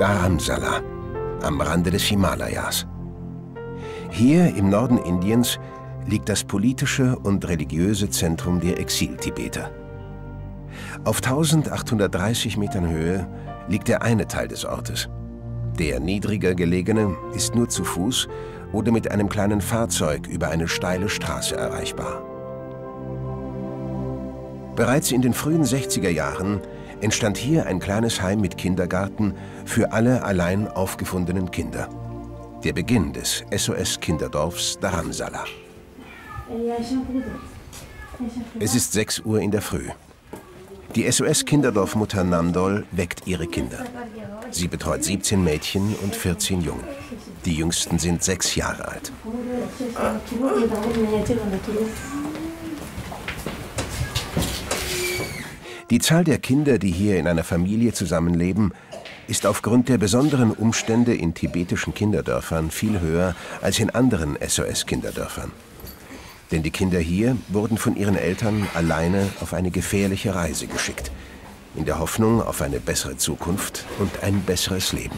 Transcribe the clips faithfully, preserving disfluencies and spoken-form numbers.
Dharamsala, am Rande des Himalayas. Hier im Norden Indiens liegt das politische und religiöse Zentrum der Exil-Tibeter. Auf eintausendachthundertdreißig Metern Höhe liegt der eine Teil des Ortes. Der niedriger gelegene ist nur zu Fuß oder mit einem kleinen Fahrzeug über eine steile Straße erreichbar. Bereits in den frühen sechziger Jahren entstand hier ein kleines Heim mit Kindergarten für alle allein aufgefundenen Kinder. Der Beginn des S O S-Kinderdorfs Dharamsala. Es ist sechs Uhr in der Früh. Die S O S-Kinderdorfmutter Namdol weckt ihre Kinder. Sie betreut siebzehn Mädchen und vierzehn Jungen. Die jüngsten sind sechs Jahre alt. Die Zahl der Kinder, die hier in einer Familie zusammenleben, ist aufgrund der besonderen Umstände in tibetischen Kinderdörfern viel höher als in anderen S O S-Kinderdörfern. Denn die Kinder hier wurden von ihren Eltern alleine auf eine gefährliche Reise geschickt, in der Hoffnung auf eine bessere Zukunft und ein besseres Leben.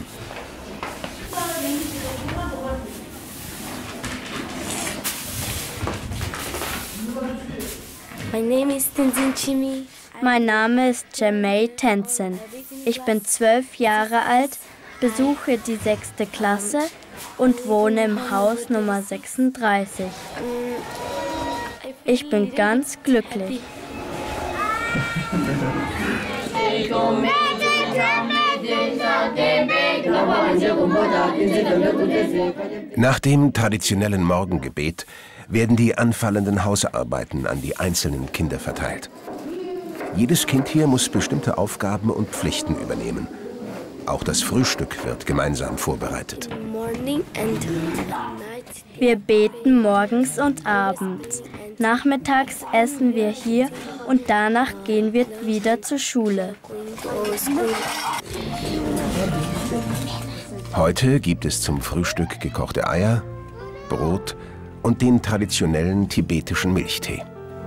Mein Name ist Chimay Tenzin. Ich bin zwölf Jahre alt, besuche die sechste Klasse und wohne im Haus Nummer sechsunddreißig. Ich bin ganz glücklich. Nach dem traditionellen Morgengebet werden die anfallenden Hausarbeiten an die einzelnen Kinder verteilt. Jedes Kind hier muss bestimmte Aufgaben und Pflichten übernehmen. Auch das Frühstück wird gemeinsam vorbereitet. Wir beten morgens und abends. Nachmittags essen wir hier und danach gehen wir wieder zur Schule. Heute gibt es zum Frühstück gekochte Eier, Brot und den traditionellen tibetischen Milchtee.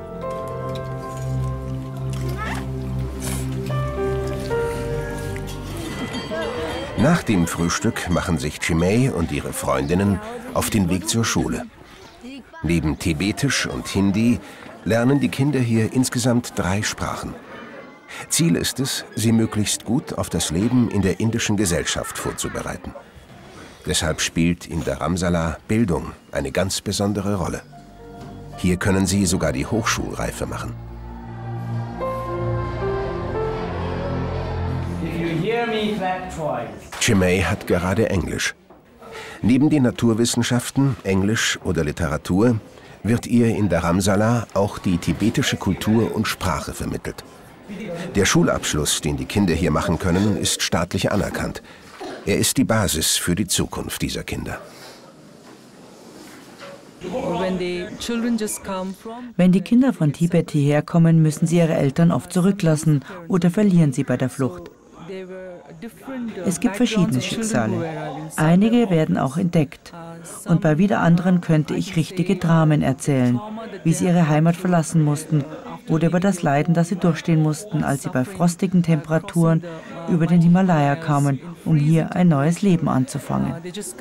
Nach dem Frühstück machen sich Chimay und ihre Freundinnen auf den Weg zur Schule. Neben Tibetisch und Hindi lernen die Kinder hier insgesamt drei Sprachen. Ziel ist es, sie möglichst gut auf das Leben in der indischen Gesellschaft vorzubereiten. Deshalb spielt in Dharamsala Bildung eine ganz besondere Rolle. Hier können sie sogar die Hochschulreife machen. Chimay hat gerade Englisch. Neben den Naturwissenschaften, Englisch oder Literatur wird ihr in Dharamsala auch die tibetische Kultur und Sprache vermittelt. Der Schulabschluss, den die Kinder hier machen können, ist staatlich anerkannt. Er ist die Basis für die Zukunft dieser Kinder. Wenn die Kinder von Tibet hierher kommen, müssen sie ihre Eltern oft zurücklassen oder verlieren sie bei der Flucht. Es gibt verschiedene Schicksale. Einige werden auch entdeckt. Und bei wieder anderen könnte ich richtige Dramen erzählen, wie sie ihre Heimat verlassen mussten oder über das Leiden, das sie durchstehen mussten, als sie bei frostigen Temperaturen über den Himalaya kamen, um hier ein neues Leben anzufangen.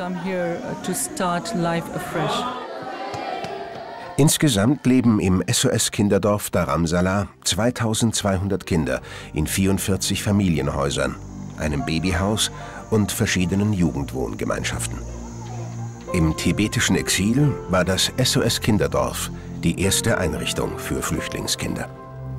Insgesamt leben im S O S-Kinderdorf Dharamsala zweitausendzweihundert Kinder in vierundvierzig Familienhäusern, einem Babyhaus und verschiedenen Jugendwohngemeinschaften. Im tibetischen Exil war das S O S-Kinderdorf die erste Einrichtung für Flüchtlingskinder.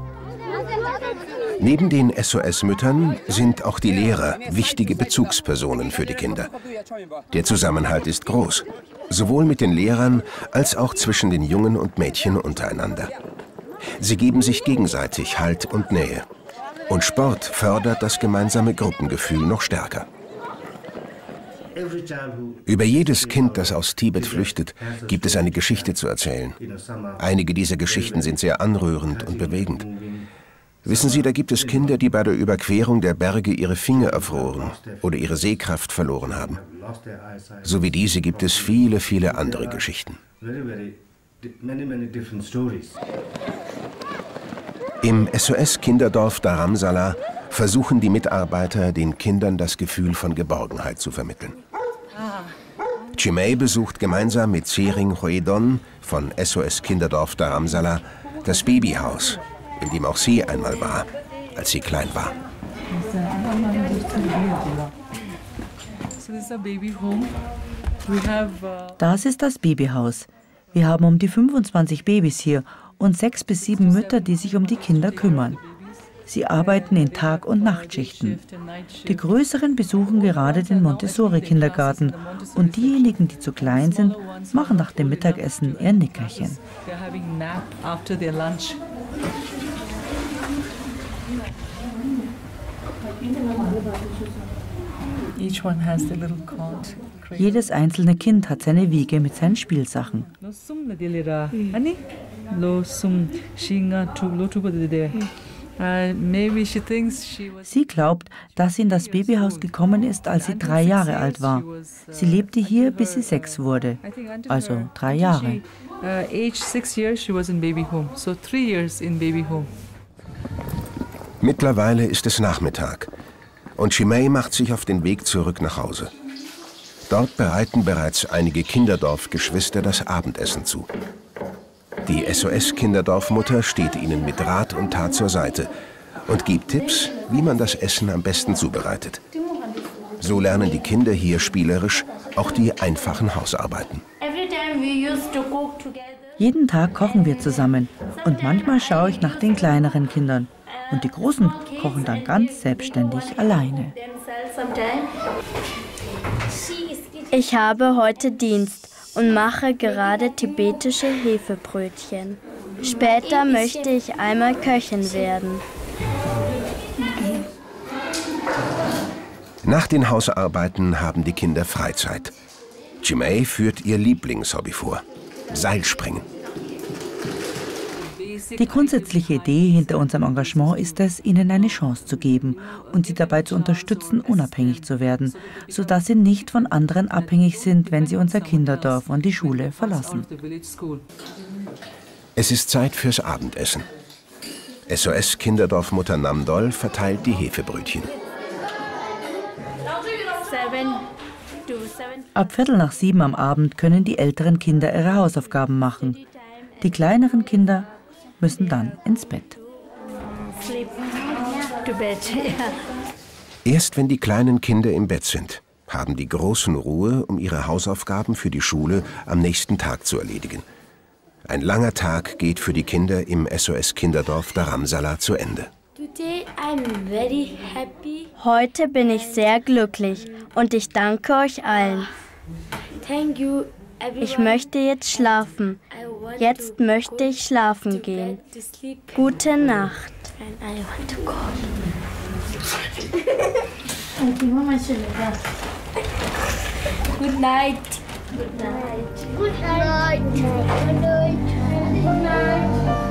Neben den S O S-Müttern sind auch die Lehrer wichtige Bezugspersonen für die Kinder. Der Zusammenhalt ist groß, sowohl mit den Lehrern als auch zwischen den Jungen und Mädchen untereinander. Sie geben sich gegenseitig Halt und Nähe. Und Sport fördert das gemeinsame Gruppengefühl noch stärker. Über jedes Kind, das aus Tibet flüchtet, gibt es eine Geschichte zu erzählen. Einige dieser Geschichten sind sehr anrührend und bewegend. Wissen Sie, da gibt es Kinder, die bei der Überquerung der Berge ihre Finger erfroren oder ihre Sehkraft verloren haben. So wie diese gibt es viele, viele andere Geschichten. Im S O S-Kinderdorf Dharamsala versuchen die Mitarbeiter, den Kindern das Gefühl von Geborgenheit zu vermitteln. Chimay besucht gemeinsam mit Sering Hoedon von S O S Kinderdorf Dharamsala das Babyhaus, in dem auch sie einmal war, als sie klein war. Das ist das Babyhaus. Wir haben um die fünfundzwanzig Babys hier und sechs bis sieben Mütter, die sich um die Kinder kümmern. Sie arbeiten in Tag- und Nachtschichten. Die Größeren besuchen gerade den Montessori-Kindergarten und diejenigen, die zu klein sind, machen nach dem Mittagessen ihr Nickerchen. Jedes einzelne Kind hat seine Wiege mit seinen Spielsachen. Sie glaubt, dass sie in das Babyhaus gekommen ist, als sie drei Jahre alt war. Sie lebte hier, bis sie sechs wurde, also drei Jahre. Mittlerweile ist es Nachmittag und Chimay macht sich auf den Weg zurück nach Hause. Dort bereiten bereits einige Kinderdorfgeschwister das Abendessen zu. Die S O S-Kinderdorfmutter steht ihnen mit Rat und Tat zur Seite und gibt Tipps, wie man das Essen am besten zubereitet. So lernen die Kinder hier spielerisch auch die einfachen Hausarbeiten. Jeden Tag kochen wir zusammen und manchmal schaue ich nach den kleineren Kindern. Und die Großen kochen dann ganz selbstständig alleine. Ich habe heute Dienst und mache gerade tibetische Hefebrötchen. Später möchte ich einmal Köchin werden. Nach den Hausarbeiten haben die Kinder Freizeit. Chimay führt ihr Lieblingshobby vor: Seilspringen. Die grundsätzliche Idee hinter unserem Engagement ist es, ihnen eine Chance zu geben und sie dabei zu unterstützen, unabhängig zu werden, sodass sie nicht von anderen abhängig sind, wenn sie unser Kinderdorf und die Schule verlassen. Es ist Zeit fürs Abendessen. S O S-Kinderdorfmutter Namdol verteilt die Hefebrötchen. Ab Viertel nach sieben am Abend können die älteren Kinder ihre Hausaufgaben machen. Die kleineren Kinder müssen dann ins Bett. Erst wenn die kleinen Kinder im Bett sind, haben die Großen Ruhe, um ihre Hausaufgaben für die Schule am nächsten Tag zu erledigen. Ein langer Tag geht für die Kinder im S O S-Kinderdorf Dharamsala zu Ende. Heute bin ich sehr glücklich und ich danke euch allen. Ich möchte jetzt schlafen. Jetzt möchte ich schlafen gehen. Gute Nacht. Good night. Good night. Good night. Good night. Good night.